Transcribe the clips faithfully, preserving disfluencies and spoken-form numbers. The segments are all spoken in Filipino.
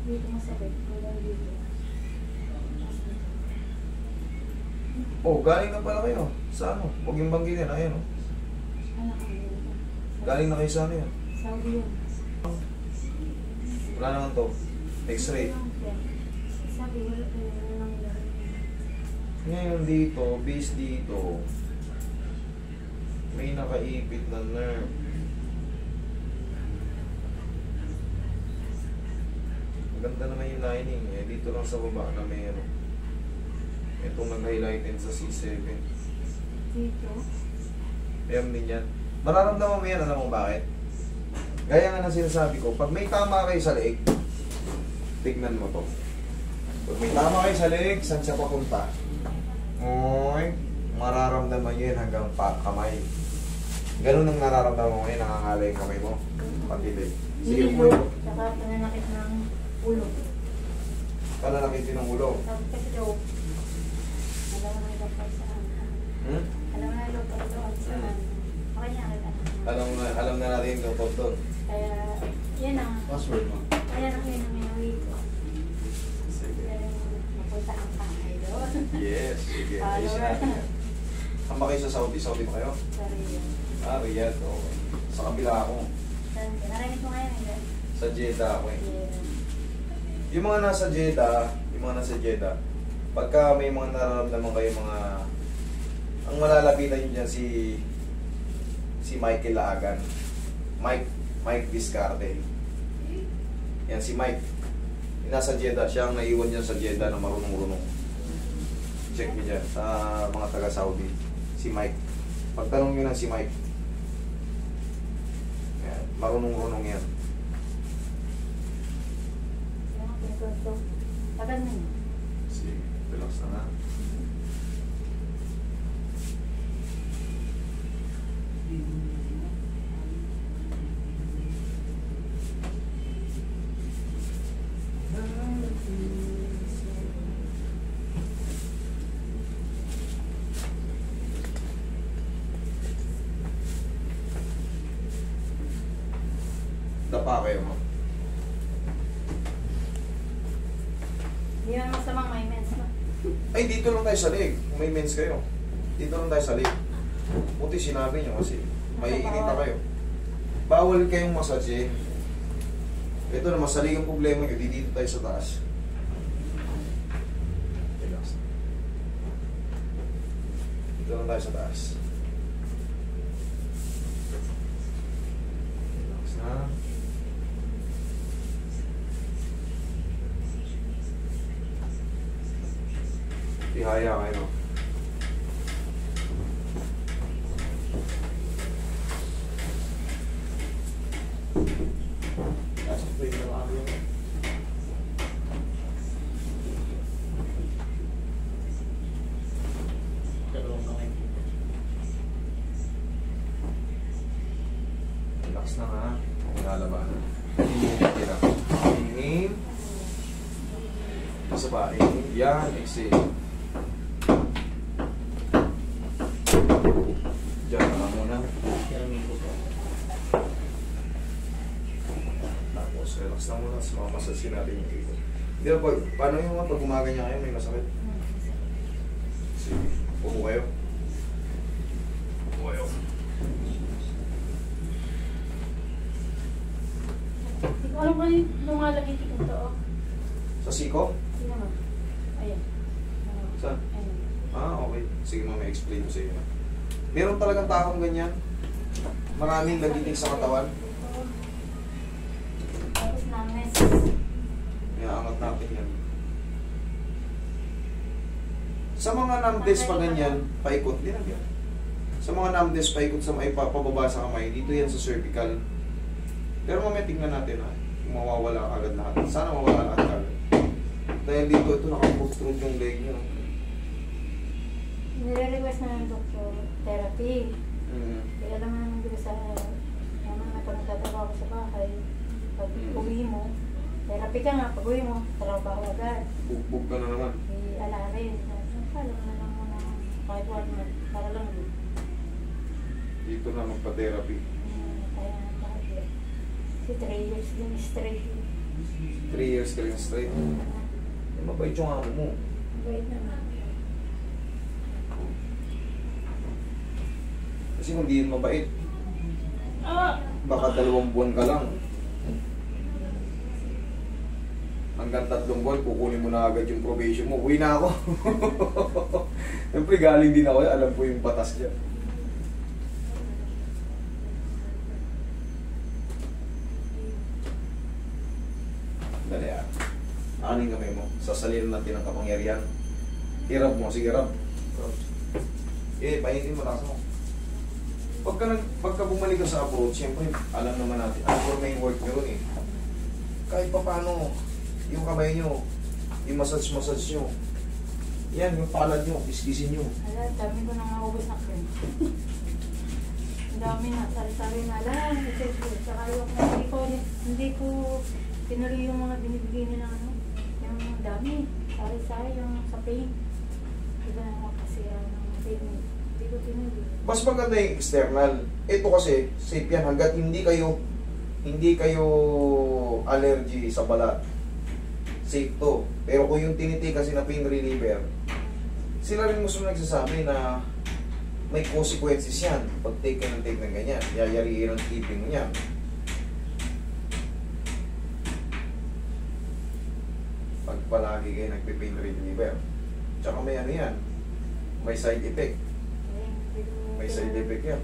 Dito masakit. Wala dito. Oh, galing na pala kayo. Sa ano? Huwag yung banggitin. Ayan, oh. Ano ka dito? Galing na kayo sa ano yan? Saudi yun. Wala naman to. X-ray. Sabi, wala kayo. Wala lang yun. Ngayon dito, base dito, may nakaipit na nerve. Maganda naman yung lining eh. Dito lang sa baba na may ano. Itong nag-highlighten sa C seven. Dito? Ayan din yan. Mararamdaman mo yan, alam mo bakit? Gaya nga na sinasabi ko, pag may tama kayo sa leeg, tignan mo to. Pag may tama kayo sa leeg, saan siya papunta? Oy, mararamdaman nyo yan hanggang pa kamay. Ganun ang nararamdaman mo ngayon, nangangalay yung kamay mo. Patilig. Sige, Nilo. ulo. Saka pananakit ng ulo. Pananakit din ng ulo. Sabi kasi daw, alam mo na dapat saan. Hmm? Alam mo na dapat doon saan. Okay niya, kita na. Alam na, alam na natin yung totoo doon. Kaya, yan ang, Password mo. ayan ang yun ang minawi ko. Sige. Kaya, mapunta ang kamay doon. Yes, sige. Follower. Ayusin natin yan. Saan ba kayo sa Saudi? Saudi ba kayo? Sorry yun. Ah, Riyadh. Okay. Sa kabila ako. Saan ka? Narinig ko ngayon, hindi? Sa Jeddah ako eh. Yeah. Yung mga nasa Jeddah, yung mga nasa Jeddah, pagka may mga nararamdaman kayo mga... Ang malalapitan nyo dyan si... si Michael Laagan. Mike, Mike Vizcarte. Yan, si Mike. Yung nasa Jeddah, siya ang naiwan dyan sa Jeddah na marunong-runong. Check nyo dyan, sa mga taga-Saudi. Si Mike. Pagtanong nyo na si Mike. Yan, marunong-runong yan. Yan ang pinagkento. Tagal na yun. Sige, relax na na. Dapa kayo mo. Hindi naman masamang may mens, no? Ay, dito lang tayo sa leg. Kung may mens kayo. Dito lang tayo sa leg. Buti sinabi nyo kasi may inita kayo. Bawal kayong massage. Ito na, masalig ang problema nyo. Dito tayo sa taas. Relax. Dito lang tayo sa taas. Relax na. Ihaya kayo. Last play na lang yun. Relax na nga. Nalalabanan. Inhale. Inhale. Isa pa. Inhale. Yan. Exhale. Diyan na lang muna. Tapos relax lang muna. Sumamasasin natin yung ito. Hindi na pag, paano yung mga pag gumaganya kayo, may masakit? Sige, upo kayo. Upo kayo. Hindi ko alam kung ano lumalagay ko ito. Sa siko? Hindi naman. Ayan. Saan? Ayan. Ah, okay. Sige mama, explain ko sa iyo. Meron talagang taong ganyan. Maraming nagitig sa katawan. Tapos names. Kaya angat natin yan. Sa mga namdes pa ganyan, paikot din yan. Sa mga namdes, paikot sa may papababa sa kamay, dito yan sa cervical. Pero mamaya tingnan natin ha, kung mawawala agad lahat. Sana mawawala agad agad. Dahil dito, ito nakaprotrude yung leg nyo. Nire-request na ng doktor, therapy. Mm. Kaya alam mo naman dito sa, naman na pag nagtatrabaho sa bahay, pag uwi mo, therapy ka nga, pag uwi mo, trabaho agad. Bugbog ka na naman. I-ala rin. Alam mo na lang muna kahit one month, para lang din. Dito na magpa-therapy. Hmm, kaya nakakit. Si three years din straight. three years ka rin straight. Eh, mabait yung amo mo. Wait naman. Kasi kung di yun mabait, Ah! baka dalawang buwan ka lang. Hanggang tatlong buwan, kukunin mo na agad yung probation mo. Uwi na ako. Siyempre, galing din ako. Alam ko yung batas niya. Dali ah. Aning kamay mo. Sasalin natin ang kapangyarihan. Hirap mo. Sige, rab. Eh, pahintin mo. Lakas mo. Pagka, nag, pagka bumalik ka sa abroad, siyempre, alam naman natin. Ang for main work nyo rin eh. Kahit pa paano, yung kamay nyo, yung massage-massage nyo, yan, yung palad nyo, kiskisin nyo. Ala, dami ko nang naubos na cream. Ang dami na, sari-sari na lang. Tsaka yung hindi ko, hindi ko tinuloy yung mga binibigay nila ano. Yung dami, sari-sari yung sa paint. Diba na makasira ng paint. Hindi ko tinuloy. Mas maganda yung external. Ito kasi, safe yan. Hanggat hindi kayo, hindi kayo allergy sa balat, safe to. Pero kung yung tiniti kasi na pain reliever, sila rin gusto nagsasabi na may consequences yan pag take ka ng take ng ganyan. Yayariin ang keeping mo yan. Pag palagi kayo nagpe-pain reliever. Tsaka may ano yan, may side effect. May side effect yan.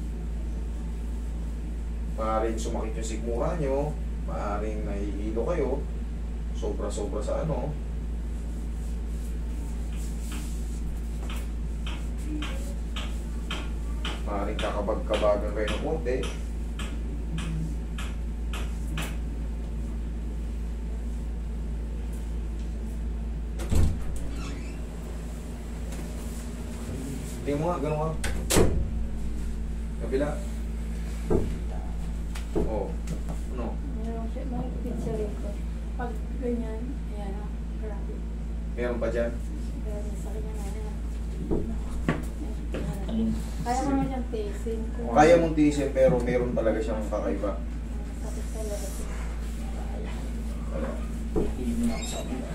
Maaaring sumakit yung sigmura nyo, maaaring nahihilo kayo, sobra-sobra sa ano. Maaaring kakabag-kabagan kayo ng konti. Tingnan mo nga, gano'n nga. Kabila. Oo. Oh. Ano? Meron siya, makikita siya rin ko. Pag ganyan, ayan o, grabe. Meron pa dyan? Grabe sa kanya na yan. Kaya mo naman siyang tiisin. Kaya mong tiisin pero meron talaga siyang kakaiba. Sakit talaga siya. Wala. Iimin ako sa akin.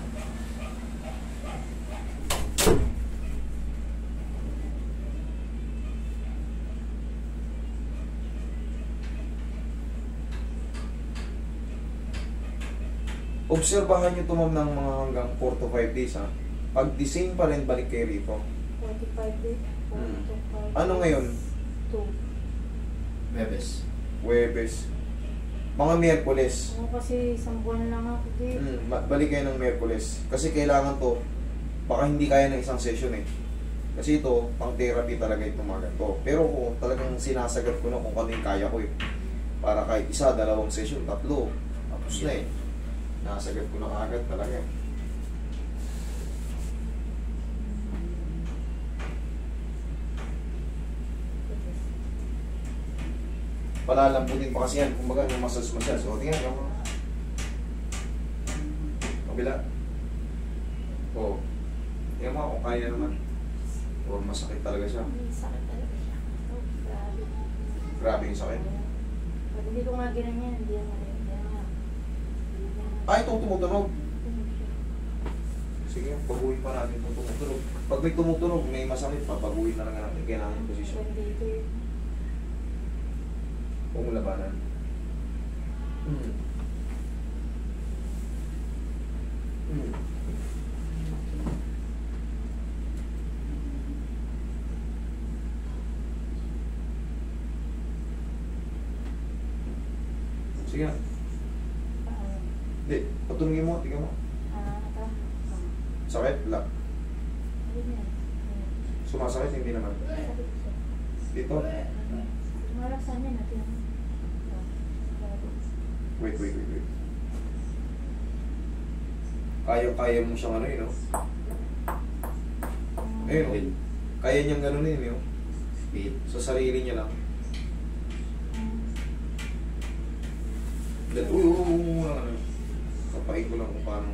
Obserbahan nyo ito ma'am ng mga hanggang four to five days ha. Pag the same pa rin, balik kayo rito. forty-five days. Hmm. forty-five Ano ngayon? two. Bebes. Webes. Mga Miyerkules. Ako kasi isang buwan lang ako dito. Hmm, ba- balik kayo ng Miyerkules. Kasi kailangan to, baka hindi kaya ng isang session eh. Kasi ito, pang therapy talaga itong mga ganito. Pero kung talagang sinasagat ko na kung ano yung kaya ko eh. Para kahit isa, dalawang session, tatlo, tapos na eh. Nasagat ko na agad talaga eh. Palalamputin pa kasi yan. Kumbaga yung massage-massage. O, tingnan nyo. Kabila. O. Tingnan mo kung kaya naman. O, masakit talaga siya. May sakit talaga siya. Oh, grabe. Grabe yung sakit. Pag hindi ko nga ginanyan, hindi yan nga. Ay, ito tumutunog. Sige, paguhin pa natin itong tumutunog. Pag may tumutunog, may masakit pa, paguhin na lang natin. Kailangan yung posisyon. Dito eh. Huwag mo labanan. Hmm. Hmm. Sige nga. Paano? Hindi, patunungin mo, tingnan mo. Ah, ito. Sakit? Wala. Ayun yan. Sumasakit? Hindi naman. Sakit siya. Dito? Malaksan yan natin. Wait, wait, wait, wait. Kaya-kaya mo siyang ano yun, no? Ayun, no? Kaya niyang ganunin, yun. Speed. Sa sarili niya lang. Uy, uy, uy, uy, ano. Kapain ko lang kung paano.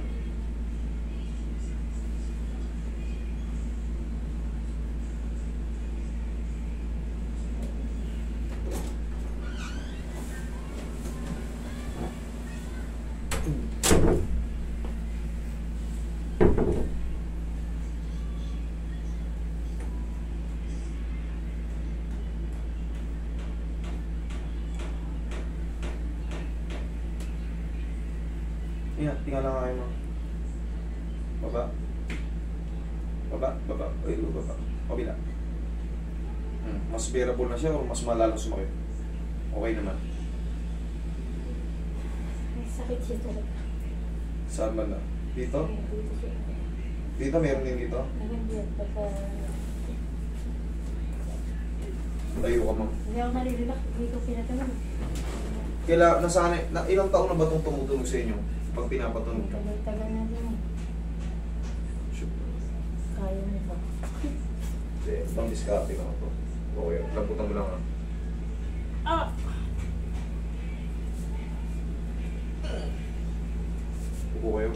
Yan, tingnan lang kayo mo. Baba. Baba, baba. Uy, baba. Kabila. Hmm. Mas bearable na siya o mas malalo sumakit? Okay naman. May sakit siya talaga. Saan ba na? Dito? Ay, dito siya. Dito, meron din dito? Nagandiyat pagka... Tayo ka, ma'am. Hindi ako nalililak. Hindi ko pinatunog. Kaila, nasanay, na, ilang taon na ba itong tumutunog sa inyo? Pag pinapatunog ka? Tagal-tagal na din eh. Shoot. Kaya mo ba? Hindi, pang diskarte ka na ito. Okay, lamputan mo lang ha. Ah! Upo kayo.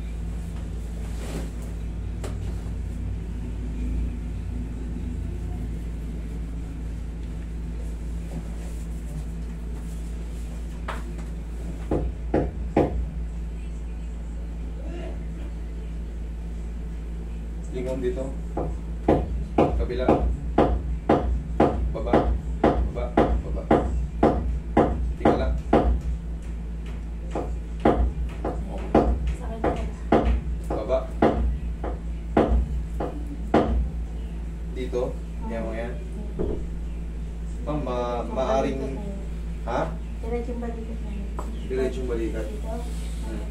Lingon dito. Kabila. Baba. Baba. Baba. Tingala. Sakit na. Baba. Dito. Yan mo yan. Pang ma maaring... Ha? Diretso yung balikat na yun. Diretso yung balikat. Dito. Hmm.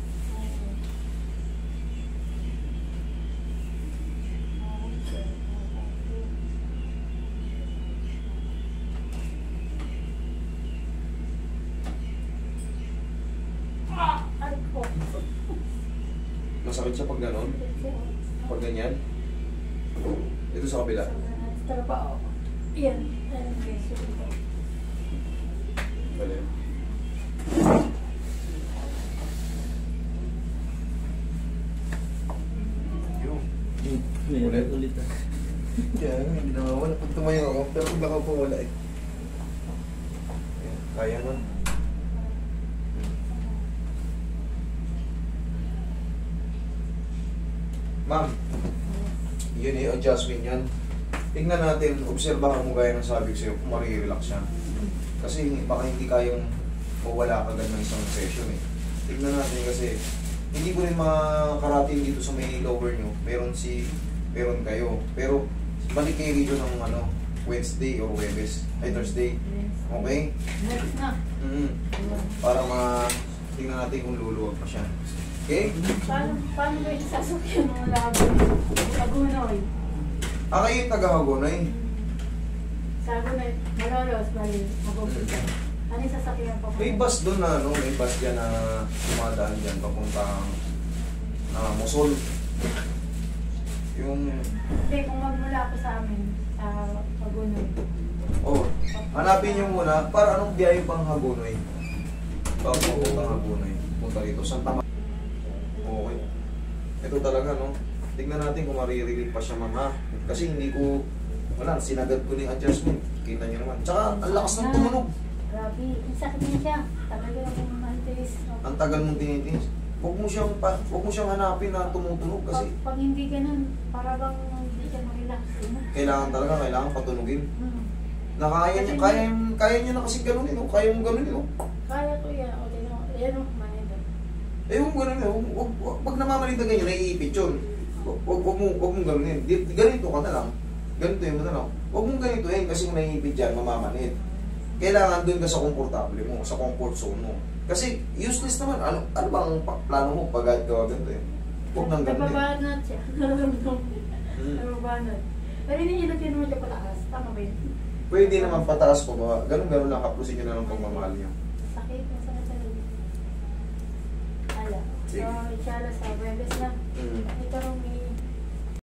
Ah! Ay ko. Masakit siya pag ganon. Pag ganyan. Ito sa kabila. Trabaho. Yan. Ayan guys. Bali. Yung. Ulit. Ulit ah. Kaya hindi na mawala. Pag tumayo ako, pero kung baka po wala eh. Ayan, kaya man. Ma'am, yun eh, adjustment yan. Tingnan natin, obserbahan mo gaya ng sabi ko sa'yo, kung marirelax siya. Kasi baka hindi kayong mawala kagad ng isang session eh. Tingnan natin kasi, hindi ko rin makarating dito sa may lower nyo. Meron si, meron kayo. Pero, balik kayo dito ng ano, Wednesday or Webes, ay Thursday. Okay? Next na. Mm-hmm. Para ma, tingnan natin kung luluwag pa siya. Okay? Paano, paano ba yung sasakyan ng labo? Sagunoy. Ah, kayo yung taga-Hagonay. Sagunoy. Malolos, bali. Mabubuta. Ano yung sasakyan pa? May bus doon na, no? May bus dyan na tumadaan dyan papuntang uh, Mosol. Yung, Hindi, kung magmula ako sa amin, sa Sagunoy. oh, hanapin nyo muna, para anong biyahe pang Hagonoy? Papuntang Hagonoy. Punta dito, Santa Maria. Okay. Ito talaga, no? Tignan natin kung marirelate pa siya, mama. Kasi hindi ko, wala, sinagad ko na yung adjustment. Kita nyo naman. Tsaka, ang lakas ng tumunog. Grabe, ang sakit niya siya. Tagal ko akong mantis. Ang tagal mong tinitiis. Huwag mo siyang, pa, huwag mo siyang hanapin na tumutunog kasi Pag, pag hindi ganun, para bang hindi siya mag-relax. Ano? kailangan talaga, kailangan patunugin. Hmm. Na kaya niya, kaya, kaya niya na kasi ganunin, no? Kaya mo ganunin, no? Kaya ko yan. O, tignan mo. Yan o, manida. Eh, huwag ganunin, huwag, huwag, huwag, huwag namamalita ganyan, naiipit yun. Huwag, huwag, huwag mo, huwag mong ganunin. Di- Ganito ka na lang. Ganito yun mo na lang. Huwag mong ganito yun kasi kung naiipit dyan, mamamanit. Kailangan doon ka sa komportable mo, sa comfort zone mo. Kasi useless naman. Ano, ano bang pa- plano mo pag gawa ganito eh? Huwag nang ganunin. Nababanat siya. Nararamdaman ko. Hmm. Nababanat. Pero hindi niya natin naman siya pataas. Tama ba yun? Pwede naman pataas po ba? Ganun-ganun lang, kaplusin nyo na ng pagmamahal nyo. Sakit. Masakit talaga. Ala. So, Sige. inshallah sa Webes na. Mm. Ito rin may